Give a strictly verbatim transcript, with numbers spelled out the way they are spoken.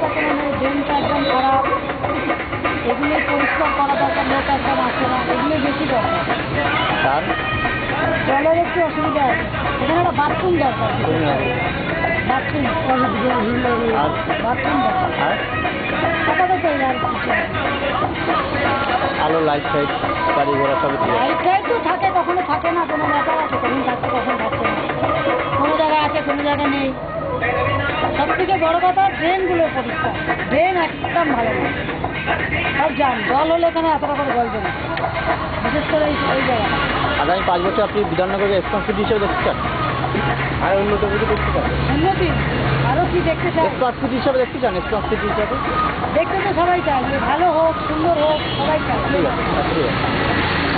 ব্যবস্থা কোনো নেই, ড্রেনটা একদম খারাপ, এগুলো পরিষ্কার করা দরকার, লোক একদম আসে না, এগুলো বেশি দরকার। আর জলের একটু অসুবিধা আছে, এখানে একটা বাথরুম দরকার, বাথরুম আর বাথরুম দরকার আর আপাতত এই আর কিছু না। আলো লাইট ফাইট গাড়ি ঘোড়া সব লাইট টাইট তো থাকে, কখনো থাকে না, কোনো ব্যাপার আছে, কখন থাকছে কখন থাকছে না, কোনো জায়গায় আছে কোনো জায়গায় নেই। সব থেকে বড় কথা ড্রেনগুলো পরিষ্কার, ড্রেন একদম ভালো না, সব জাম, জল হলে এখানে এতটা করে জল জমে, বিশেষ করে এই এই জায়গাটা। আগামী পাঁচ বছর আপনি বিধাননগরকে স্মার্ট সিটি হিসেবে দেখতে চান, আর উন্নত কিছু দেখতে চান? উন্নতি আরও কি দেখতে চাই? স্মার্ট সিটি হিসাবে দেখতে চান? স্মার্ট সিটি হিসাবে দেখতে তো সবাই চাই, যে ভালো হোক, সুন্দর হোক, সবাই চাই। ঠিক আছে, ঠিক আছে।